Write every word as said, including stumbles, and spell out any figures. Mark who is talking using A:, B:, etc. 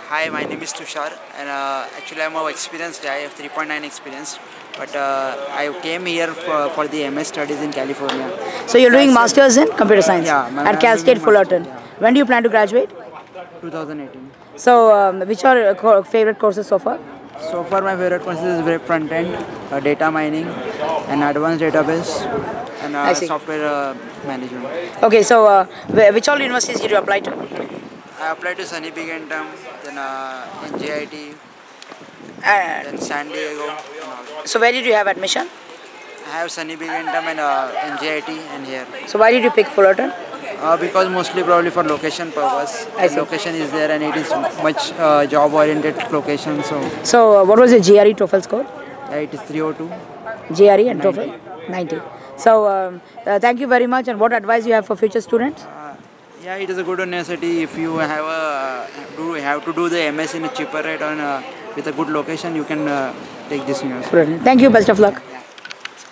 A: Hi, my name is Tushar, and uh, actually I'm a experienced guy. I have three point nine experience, but uh, I came here for, for the M S studies in California.
B: So you're doing
A: That's
B: masters in computer science
A: Yeah, my-
B: at
A: I'm
B: Cal
A: doing
B: State
A: master-
B: Fullerton.
A: yeah.
B: When do you plan to graduate?
A: twenty eighteen.
B: So um, which are your co- favorite courses so far?
A: So far, my favorite courses is web front end, uh, data mining, and advanced database, and
B: I
A: uh,
B: see.
A: software uh, management.
B: Okay, so uh, wh- which all universities did you apply to?
A: I applied to Sunny Bigentum, then uh, N J I T,
B: And
A: then San Diego. And all.
B: so where did you have admission?
A: I have Sunny Bigentum and uh, N J I T and here.
B: So why did you pick Fullerton?
A: Uh, because mostly probably for location purpose.
B: I
A: The
B: see.
A: location is there and it is much uh, job oriented location. So
B: So uh, what was your G R E TOEFL score?
A: yeah, it is three oh two.
B: G R E and TOEFL? ninety. So um, uh, thank you very much. And what advice you have for future students?
A: Uh, yeah, it is a good university. If you have a do have to do the M S in a cheaper rate on uh, with a good location, you can uh, take this university.
B: Brilliant. Thank you. Best of luck.